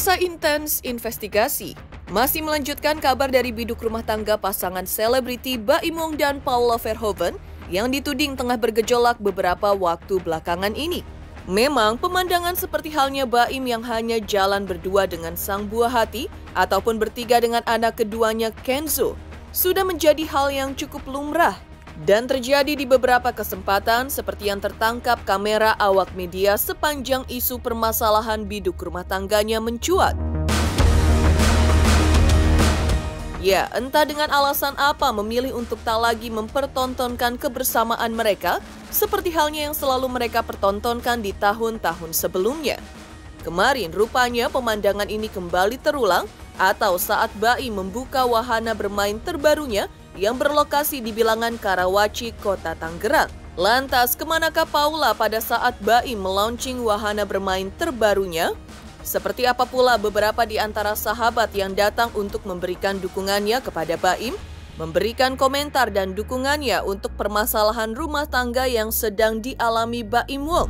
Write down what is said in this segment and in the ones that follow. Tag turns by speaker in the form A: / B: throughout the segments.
A: Pemirsa Intens Investigasi masih melanjutkan kabar dari biduk rumah tangga pasangan selebriti Baim Wong dan Paula Verhoeven yang dituding tengah bergejolak beberapa waktu belakangan ini. Memang pemandangan seperti halnya Baim yang hanya jalan berdua dengan sang buah hati ataupun bertiga dengan anak keduanya Kenzo sudah menjadi hal yang cukup lumrah dan terjadi di beberapa kesempatan seperti yang tertangkap kamera awak media sepanjang isu permasalahan biduk rumah tangganya mencuat. Ya, entah dengan alasan apa memilih untuk tak lagi mempertontonkan kebersamaan mereka, seperti halnya yang selalu mereka pertontonkan di tahun-tahun sebelumnya. Kemarin rupanya pemandangan ini kembali terulang atau saat Baim membuka wahana bermain terbarunya yang berlokasi di bilangan Karawaci, Kota Tangerang. Lantas, kemanakah Paula pada saat Baim melaunching wahana bermain terbarunya? Seperti apa pula beberapa di antara sahabat yang datang untuk memberikan dukungannya kepada Baim, memberikan komentar dan dukungannya untuk permasalahan rumah tangga yang sedang dialami Baim Wong.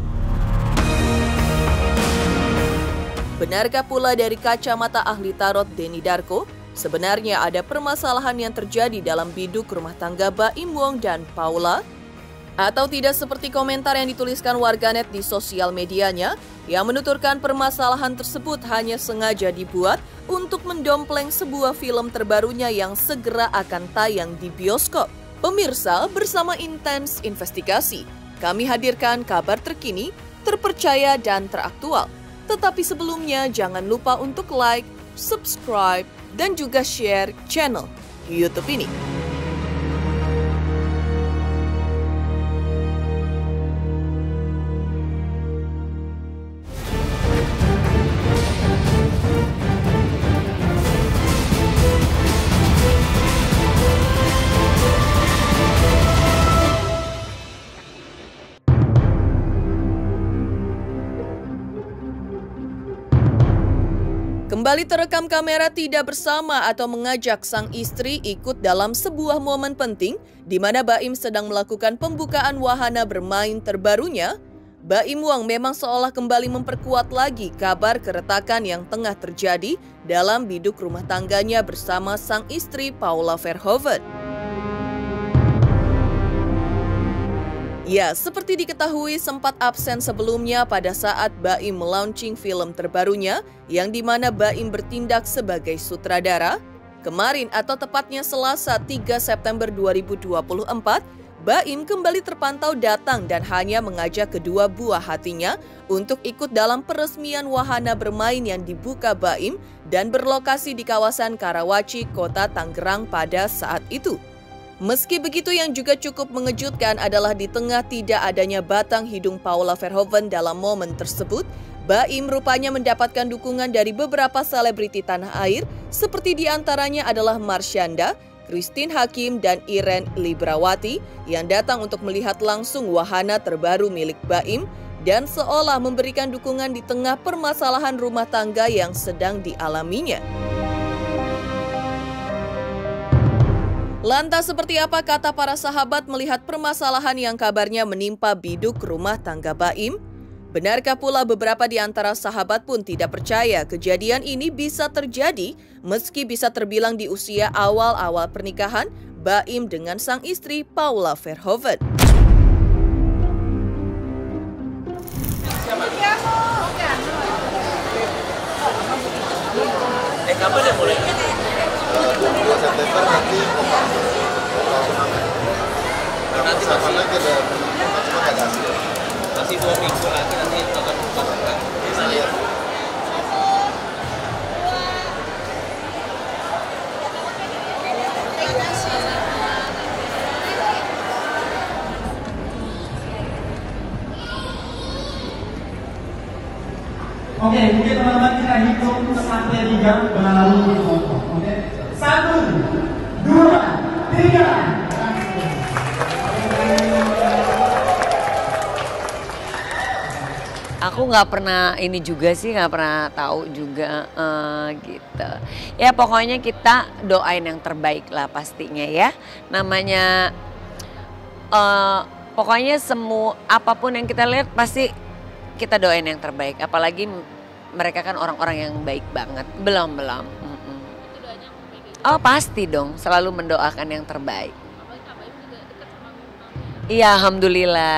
A: Benarkah pula dari kacamata ahli tarot Denny Darko, sebenarnya ada permasalahan yang terjadi dalam biduk rumah tangga Baim Wong dan Paula? Atau tidak seperti komentar yang dituliskan warganet di sosial medianya yang menuturkan permasalahan tersebut hanya sengaja dibuat untuk mendompleng sebuah film terbarunya yang segera akan tayang di bioskop. Pemirsa, bersama Intens Investigasi, kami hadirkan kabar terkini, terpercaya dan teraktual. Tetapi sebelumnya jangan lupa untuk like, subscribe, dan juga share channel YouTube ini. Kembali terekam kamera tidak bersama atau mengajak sang istri ikut dalam sebuah momen penting di mana Baim sedang melakukan pembukaan wahana bermain terbarunya. Baim Wong memang seolah kembali memperkuat lagi kabar keretakan yang tengah terjadi dalam biduk rumah tangganya bersama sang istri Paula Verhoeven. Ya, seperti diketahui sempat absen sebelumnya pada saat Baim melaunching film terbarunya yang dimana Baim bertindak sebagai sutradara. Kemarin atau tepatnya Selasa 3 September 2024, Baim kembali terpantau datang dan hanya mengajak kedua buah hatinya untuk ikut dalam peresmian wahana bermain yang dibuka Baim dan berlokasi di kawasan Karawaci, Kota Tangerang pada saat itu. Meski begitu, yang juga cukup mengejutkan adalah di tengah tidak adanya batang hidung Paula Verhoeven dalam momen tersebut, Baim rupanya mendapatkan dukungan dari beberapa selebriti tanah air, seperti diantaranya adalah Marshanda, Christine Hakim, dan Irene Librawati yang datang untuk melihat langsung wahana terbaru milik Baim dan seolah memberikan dukungan di tengah permasalahan rumah tangga yang sedang dialaminya. Lantas seperti apa kata para sahabat melihat permasalahan yang kabarnya menimpa biduk rumah tangga Baim? Benarkah pula beberapa di antara sahabat pun tidak percaya kejadian ini bisa terjadi meski bisa terbilang di usia awal-awal pernikahan Baim dengan sang istri Paula Verhoeven?
B: Kapan ya mulai?
C: 2 September nanti nanti masih lagi ada
B: masih 2 minggu lagi nanti akan buka.
D: Oke, mungkin teman-teman kita hitung sampai 3 baru ngomong. Oke, 1, 2, 3.
E: Aku nggak pernah ini juga sih, nggak pernah tahu juga gitu. Ya pokoknya kita doain yang terbaik lah pastinya ya. Namanya pokoknya semua apapun yang kita lihat pasti kita doain yang terbaik. Apalagi mereka kan orang-orang yang baik banget. Belum. Oh pasti dong, selalu mendoakan yang terbaik. Iya, alhamdulillah.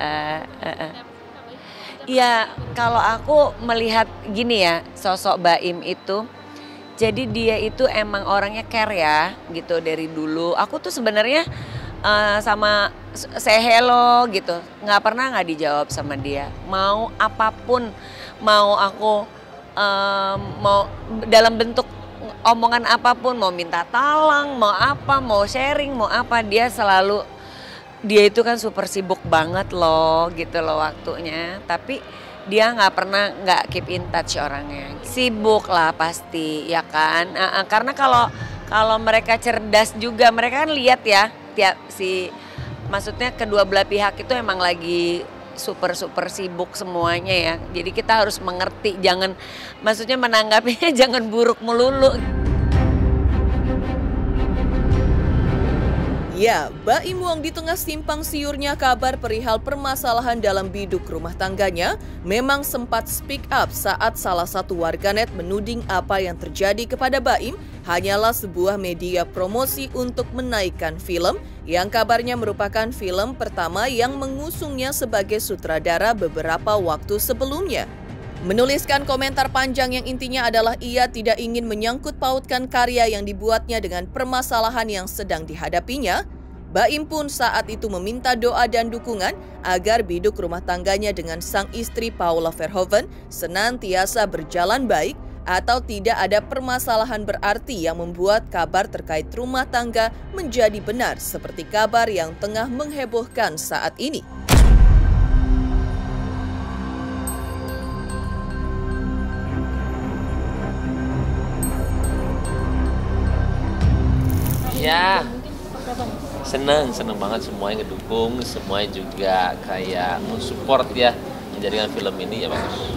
E: Iya, kalau aku melihat gini ya, sosok Baim itu, jadi dia itu emang orangnya care ya, gitu dari dulu. Aku tuh sebenarnya sama say hello gitu, nggak pernah nggak dijawab sama dia. Mau apapun, mau aku mau dalam bentuk omongan apapun, mau minta tolong, mau apa, mau sharing, mau apa, dia selalu. Dia itu kan super sibuk banget loh gitu loh waktunya, tapi dia nggak pernah nggak keep in touch orangnya. Sibuk lah pasti ya kan, karena kalau mereka cerdas juga, mereka kan lihat ya maksudnya kedua belah pihak itu emang lagi super sibuk semuanya ya. Jadi kita harus mengerti, maksudnya menanggapinya jangan buruk melulu.
A: Ya, Baim Wong di tengah simpang siurnya kabar perihal permasalahan dalam biduk rumah tangganya memang sempat speak up saat salah satu warganet menuding apa yang terjadi kepada Baim hanyalah sebuah media promosi untuk menaikkan film yang kabarnya merupakan film pertama yang mengusungnya sebagai sutradara beberapa waktu sebelumnya. Menuliskan komentar panjang yang intinya adalah ia tidak ingin menyangkut pautkan karya yang dibuatnya dengan permasalahan yang sedang dihadapinya, Baim pun saat itu meminta doa dan dukungan agar biduk rumah tangganya dengan sang istri Paula Verhoeven senantiasa berjalan baik atau tidak ada permasalahan berarti yang membuat kabar terkait rumah tangga menjadi benar seperti kabar yang tengah menghebohkan saat ini.
B: Ya, seneng banget, semuanya ngedukung, semuanya juga kayak mensupport ya, menjadikan film ini ya bagus.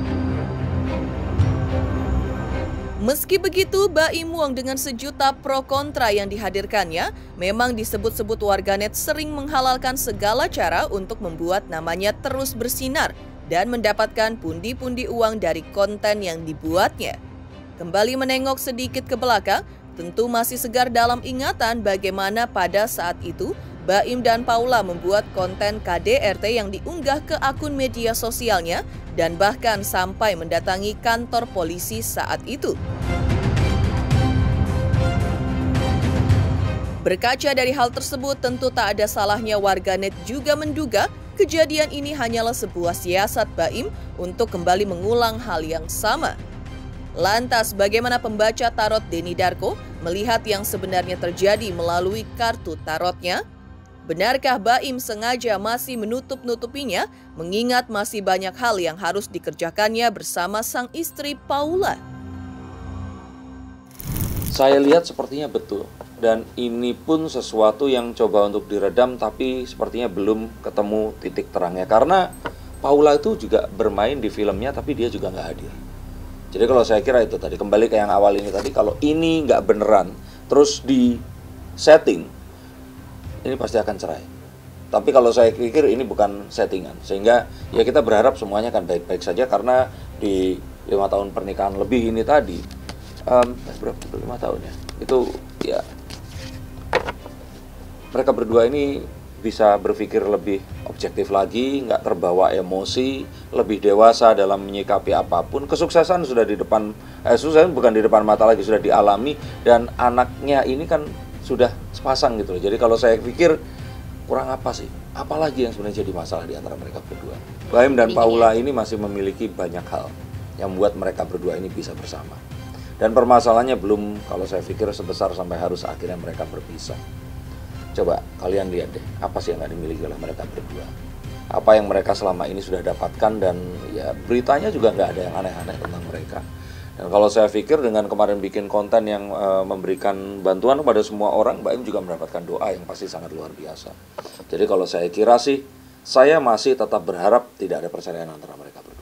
A: Meski begitu, Baim Wong dengan sejuta pro kontra yang dihadirkannya, memang disebut-sebut warganet sering menghalalkan segala cara untuk membuat namanya terus bersinar dan mendapatkan pundi-pundi uang dari konten yang dibuatnya. Kembali menengok sedikit ke belakang, tentu masih segar dalam ingatan bagaimana pada saat itu Baim dan Paula membuat konten KDRT yang diunggah ke akun media sosialnya dan bahkan sampai mendatangi kantor polisi saat itu. Berkaca dari hal tersebut, tentu tak ada salahnya warganet juga menduga kejadian ini hanyalah sebuah siasat Baim untuk kembali mengulang hal yang sama. Lantas, bagaimana pembaca tarot Denny Darko melihat yang sebenarnya terjadi melalui kartu tarotnya? Benarkah Baim sengaja masih menutup-nutupinya, mengingat masih banyak hal yang harus dikerjakannya bersama sang istri Paula?
F: Saya lihat sepertinya betul, dan ini pun sesuatu yang coba untuk diredam, tapi sepertinya belum ketemu titik terangnya. Karena Paula itu juga bermain di filmnya, tapi dia juga nggak hadir. Jadi kalau saya kira itu tadi, kembali ke yang awal ini tadi, kalau ini nggak beneran, terus di setting, ini pasti akan cerai. Tapi kalau saya pikir ini bukan settingan, sehingga ya kita berharap semuanya akan baik-baik saja, karena di 5 tahun pernikahan lebih ini tadi, berapa 5 tahun ya, itu ya mereka berdua ini bisa berpikir lebih objektif lagi, nggak terbawa emosi, lebih dewasa dalam menyikapi apapun. Kesuksesan sudah di depan, sukses bukan di depan mata lagi, sudah dialami, dan anaknya ini kan sudah sepasang gitu loh. Jadi kalau saya pikir kurang apa sih? Apalagi yang sebenarnya jadi masalah di antara mereka berdua. Baim dan Paula ini masih memiliki banyak hal yang membuat mereka berdua ini bisa bersama. Dan permasalahannya belum, kalau saya pikir, sebesar sampai harus akhirnya mereka berpisah. Coba kalian lihat deh, apa sih yang nggak dimiliki oleh mereka berdua? Apa yang mereka selama ini sudah dapatkan, dan ya beritanya juga nggak ada yang aneh-aneh tentang mereka. Dan kalau saya pikir dengan kemarin bikin konten yang memberikan bantuan kepada semua orang, Baim juga mendapatkan doa yang pasti sangat luar biasa. Jadi kalau saya kira sih, saya masih tetap berharap tidak ada perceraian antara mereka berdua.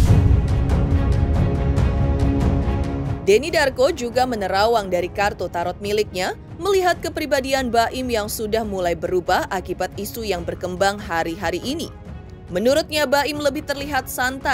A: Denny Darko juga menerawang dari kartu tarot miliknya, melihat kepribadian Baim yang sudah mulai berubah akibat isu yang berkembang hari-hari ini. Menurutnya Baim lebih terlihat santai,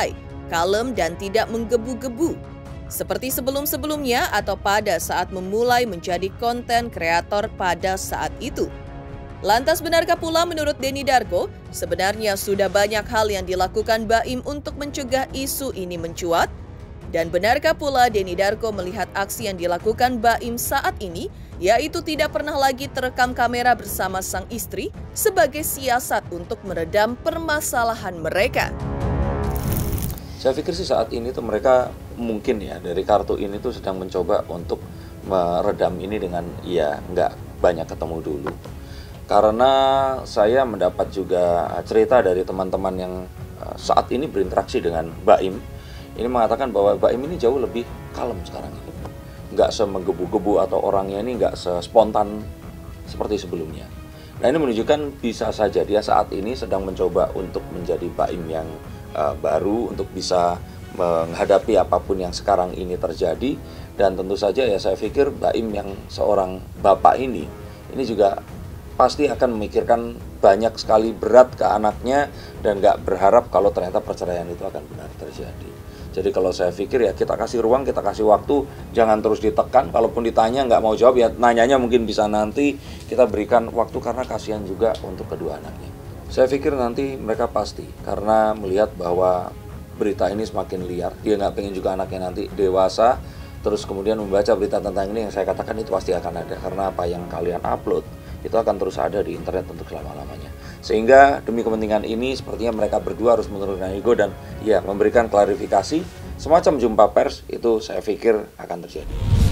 A: kalem dan tidak menggebu-gebu. Seperti sebelum-sebelumnya atau pada saat memulai menjadi konten kreator pada saat itu. Lantas benarkah pula menurut Denny Darko, sebenarnya sudah banyak hal yang dilakukan Baim untuk mencegah isu ini mencuat? Dan benarkah pula Denny Darko melihat aksi yang dilakukan Baim saat ini, yaitu tidak pernah lagi terekam kamera bersama sang istri sebagai siasat untuk meredam permasalahan mereka?
F: Saya pikir sih saat ini tuh mereka mungkin ya dari kartu ini tuh sedang mencoba untuk meredam ini dengan ya nggak banyak ketemu dulu. Karena saya mendapat juga cerita dari teman-teman yang saat ini berinteraksi dengan Baim, ini mengatakan bahwa Baim ini jauh lebih kalem sekarang ini. Nggak semenggebu-gebu atau orangnya ini nggak sespontan seperti sebelumnya. Nah ini menunjukkan bisa saja dia saat ini sedang mencoba untuk menjadi Baim yang baru untuk bisa menghadapi apapun yang sekarang ini terjadi. Dan tentu saja ya saya pikir Baim yang seorang bapak ini juga pasti akan memikirkan banyak sekali berat ke anaknya dan nggak berharap kalau ternyata perceraian itu akan benar terjadi. Jadi kalau saya pikir ya kita kasih ruang, kita kasih waktu, jangan terus ditekan. Kalaupun ditanya nggak mau jawab ya nanyanya mungkin bisa nanti, kita berikan waktu karena kasihan juga untuk kedua anaknya. Saya pikir nanti mereka pasti karena melihat bahwa berita ini semakin liar. Dia nggak pengen juga anaknya nanti dewasa terus kemudian membaca berita tentang ini. Yang saya katakan itu pasti akan ada karena apa yang kalian upload itu akan terus ada di internet untuk selama-lamanya. Sehingga demi kepentingan ini sepertinya mereka berdua harus menurunkan ego dan ya memberikan klarifikasi. Semacam jumpa pers itu saya pikir akan terjadi.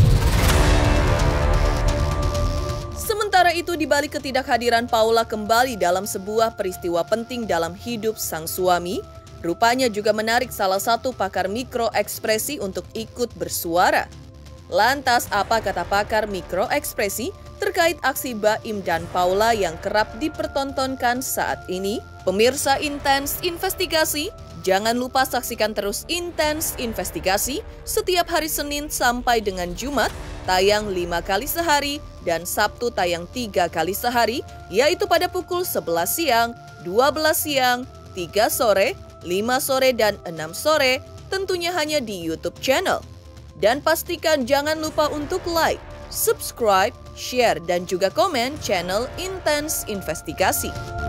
A: Sementara itu, di balik ketidakhadiran Paula kembali dalam sebuah peristiwa penting dalam hidup sang suami, rupanya juga menarik salah satu pakar mikroekspresi untuk ikut bersuara. Lantas, apa kata pakar mikroekspresi terkait aksi Baim dan Paula yang kerap dipertontonkan saat ini? Pemirsa Intens Investigasi, jangan lupa saksikan terus Intens Investigasi setiap hari Senin sampai dengan Jumat, tayang 5 kali sehari, dan Sabtu tayang 3 kali sehari, yaitu pada pukul 11 siang, 12 siang, 3 sore, 5 sore, dan 6 sore, tentunya hanya di YouTube channel. Dan pastikan jangan lupa untuk like, subscribe, share, dan juga komen channel Intens Investigasi.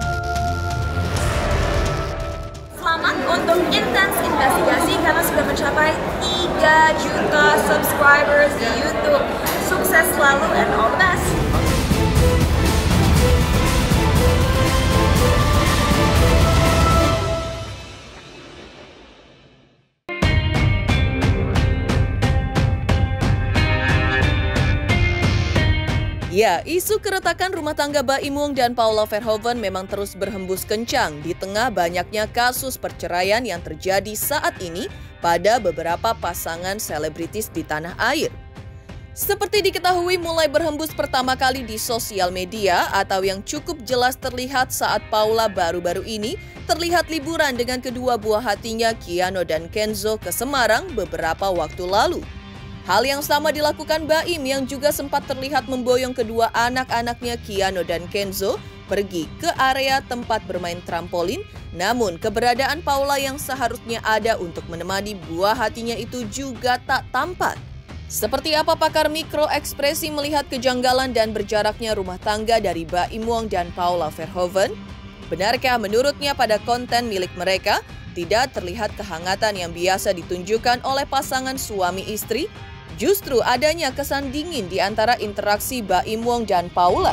G: Selamat untuk Intens Investigasi karena sudah mencapai 3 juta subscribers di YouTube. Sukses selalu and all the best!
A: Ya, isu keretakan rumah tangga Baim Wong dan Paula Verhoeven memang terus berhembus kencang di tengah banyaknya kasus perceraian yang terjadi saat ini pada beberapa pasangan selebritis di tanah air. Seperti diketahui mulai berhembus pertama kali di sosial media atau yang cukup jelas terlihat saat Paula baru-baru ini terlihat liburan dengan kedua buah hatinya Keanu dan Kenzo ke Semarang beberapa waktu lalu. Hal yang sama dilakukan Baim yang juga sempat terlihat memboyong kedua anak-anaknya Keanu dan Kenzo pergi ke area tempat bermain trampolin, namun keberadaan Paula yang seharusnya ada untuk menemani buah hatinya itu juga tak tampak. Seperti apa pakar mikroekspresi melihat kejanggalan dan berjaraknya rumah tangga dari Baim Wong dan Paula Verhoeven? Benarkah menurutnya pada konten milik mereka tidak terlihat kehangatan yang biasa ditunjukkan oleh pasangan suami istri? Justru adanya kesan dingin di antara interaksi Baim Wong dan Paula.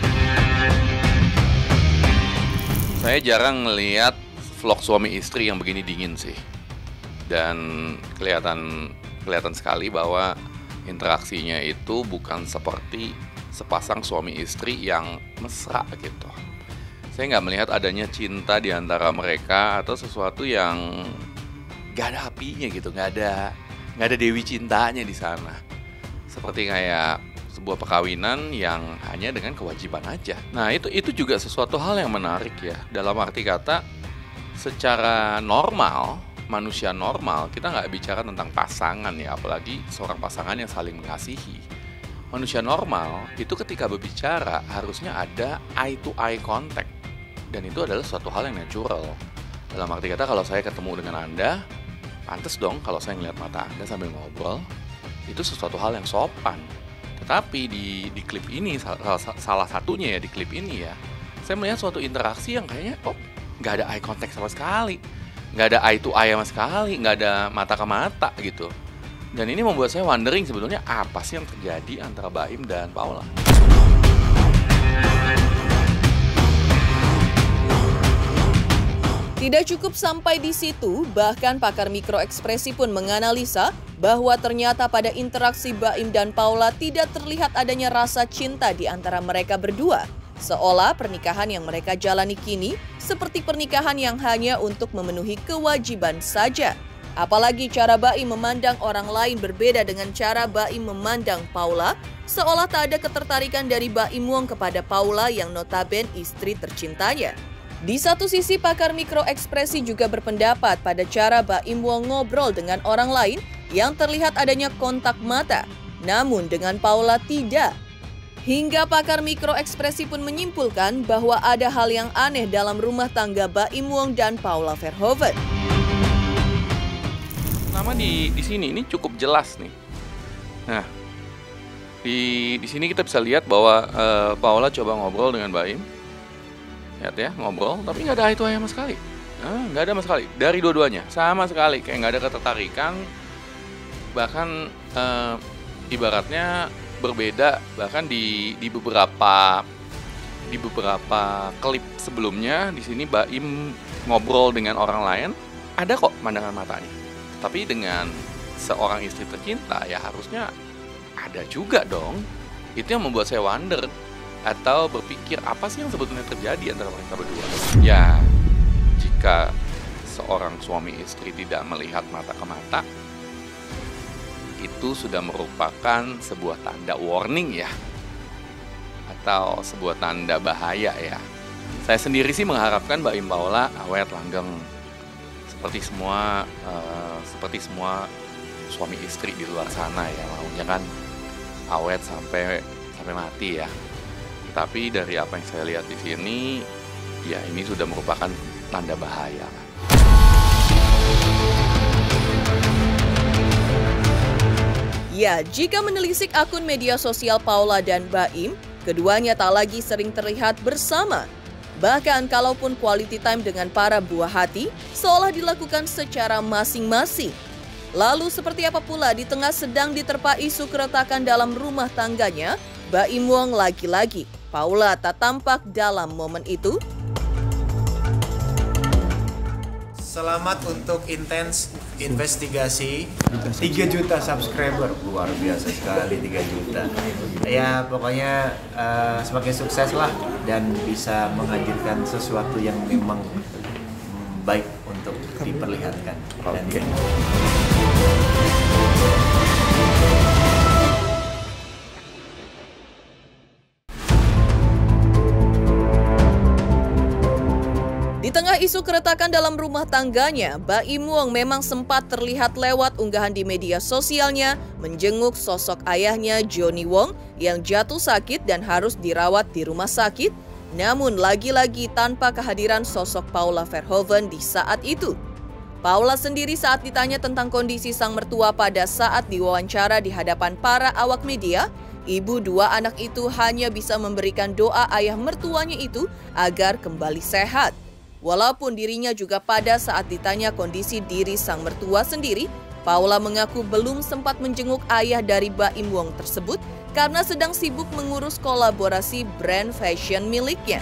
H: Saya jarang melihat vlog suami istri yang begini dingin sih. Dan kelihatan sekali bahwa interaksinya itu bukan seperti sepasang suami istri yang mesra gitu. Saya nggak melihat adanya cinta di antara mereka atau sesuatu yang nggak ada apinya gitu, nggak ada dewi cintanya di sana. Seperti kayak sebuah perkawinan yang hanya dengan kewajiban aja. Nah itu juga sesuatu hal yang menarik ya. Dalam arti kata secara normal, manusia normal, kita nggak bicara tentang pasangan ya, apalagi seorang pasangan yang saling mengasihi. Manusia normal itu ketika berbicara harusnya ada eye to eye contact. Dan itu adalah suatu hal yang natural. Dalam arti kata kalau saya ketemu dengan Anda, pantes dong kalau saya ngeliat mata Anda sambil ngobrol, itu sesuatu hal yang sopan. Tetapi di klip ini, salah satunya ya di klip ini ya, saya melihat suatu interaksi yang kayaknya nggak ada eye contact sama sekali, nggak ada eye to eye sama sekali, nggak ada mata ke mata gitu. Dan ini membuat saya wondering sebetulnya apa sih yang terjadi antara Baim dan Paula.
A: Tidak cukup sampai di situ, bahkan pakar mikroekspresi pun menganalisa bahwa ternyata pada interaksi Baim dan Paula tidak terlihat adanya rasa cinta di antara mereka berdua. Seolah pernikahan yang mereka jalani kini seperti pernikahan yang hanya untuk memenuhi kewajiban saja. Apalagi cara Baim memandang orang lain berbeda dengan cara Baim memandang Paula, seolah tak ada ketertarikan dari Baim Wong kepada Paula yang notabene istri tercintanya. Di satu sisi, pakar mikroekspresi juga berpendapat pada cara Baim Wong ngobrol dengan orang lain yang terlihat adanya kontak mata, namun dengan Paula tidak. Hingga pakar mikroekspresi pun menyimpulkan bahwa ada hal yang aneh dalam rumah tangga Baim Wong dan Paula Verhoeven.
H: Pertama di sini ini cukup jelas nih. Nah, di sini kita bisa lihat bahwa Paula coba ngobrol dengan Baim. Lihat ya, ngobrol, tapi nggak ada eye to eye sama sekali. Nggak ada sama sekali. Dari dua-duanya, sama sekali. Kayak nggak ada ketertarikan. Bahkan ibaratnya berbeda. Bahkan di beberapa klip sebelumnya, di sini Baim ngobrol dengan orang lain, ada kok pandangan matanya. Tapi dengan seorang istri tercinta, ya harusnya ada juga dong. Itu yang membuat saya wonder. Atau berpikir apa sih yang sebetulnya terjadi antara mereka berdua. Ya, jika seorang suami istri tidak melihat mata ke mata, itu sudah merupakan sebuah tanda warning ya, atau sebuah tanda bahaya ya. Saya sendiri sih mengharapkan Baim Paula awet langgeng seperti semua suami istri di luar sana ya, maunya kan awet sampai mati ya. Tapi dari apa yang saya lihat di sini, ya ini sudah merupakan tanda bahaya.
A: Ya, jika menelisik akun media sosial Paula dan Baim, keduanya tak lagi sering terlihat bersama. Bahkan kalaupun quality time dengan para buah hati, seolah dilakukan secara masing-masing. Lalu seperti apa pula di tengah sedang diterpa isu keretakan dalam rumah tangganya, Baim Wong lagi-lagi Paula tak tampak dalam momen itu.
I: Selamat untuk Intens Investigasi 3 juta subscriber. Luar biasa sekali 3 juta. Ya pokoknya semakin sukses lah dan bisa menghadirkan sesuatu yang memang baik untuk diperlihatkan. Okay.
A: Di tengah isu keretakan dalam rumah tangganya, Baim Wong memang sempat terlihat lewat unggahan di media sosialnya menjenguk sosok ayahnya Johnny Wong yang jatuh sakit dan harus dirawat di rumah sakit, namun lagi-lagi tanpa kehadiran sosok Paula Verhoeven di saat itu. Paula sendiri saat ditanya tentang kondisi sang mertua pada saat diwawancara di hadapan para awak media, ibu dua anak itu hanya bisa memberikan doa ayah mertuanya itu agar kembali sehat. Walaupun dirinya juga pada saat ditanya kondisi diri sang mertua sendiri, Paula mengaku belum sempat menjenguk ayah dari Baim Wong tersebut karena sedang sibuk mengurus kolaborasi brand fashion miliknya.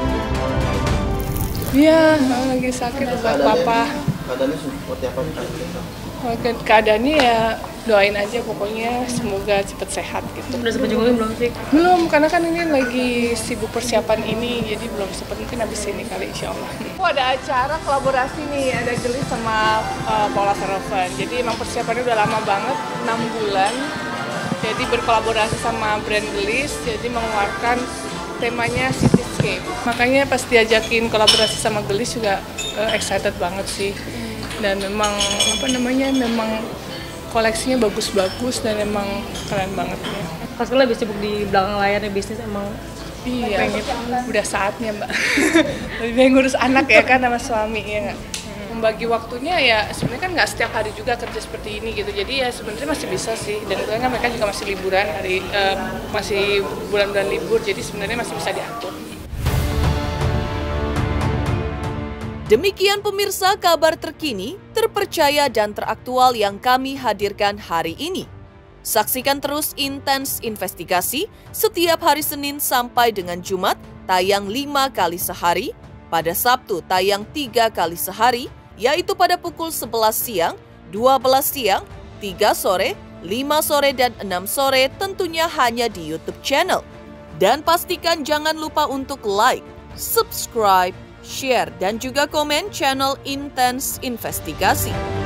J: Iya, lagi sakit buat papa.
C: Keadaannya seperti apa?
J: Keadaannya ya doain aja pokoknya semoga cepat sehat gitu.
K: Udah sempet jengukin belum sih?
J: Belum, karena kan ini lagi sibuk persiapan ini, jadi belum sempat, mungkin habis ini kali insya Allah. Ada acara kolaborasi nih, ada Gelis sama Paula Verhoeven. Jadi emang persiapannya udah lama banget, 6 bulan. Jadi berkolaborasi sama brand Gelis, jadi mengeluarkan temanya Cityscape. Makanya pas diajakin kolaborasi sama Gelis juga excited banget sih. Dan memang memang koleksinya bagus-bagus dan emang keren banget ya.
K: Pas kan lebih sibuk di belakang layarnya bisnis emang.
J: Iya, udah saatnya Mbak. Lebih baik ngurus anak ya kan sama suami ya nggak? membagi waktunya ya sebenarnya kan nggak setiap hari juga kerja seperti ini gitu. Jadi ya sebenarnya masih bisa sih. Dan itu kan mereka juga masih liburan masih bulan-bulan libur. Jadi sebenarnya masih bisa diatur.
A: Demikian pemirsa kabar terkini, terpercaya dan teraktual yang kami hadirkan hari ini. Saksikan terus Intens Investigasi setiap hari Senin sampai dengan Jumat tayang 5 kali sehari, pada Sabtu tayang 3 kali sehari, yaitu pada pukul 11 siang, 12 siang, 3 sore, 5 sore, dan 6 sore tentunya hanya di YouTube channel. Dan pastikan jangan lupa untuk like, subscribe, share, dan juga komen channel Intens Investigasi.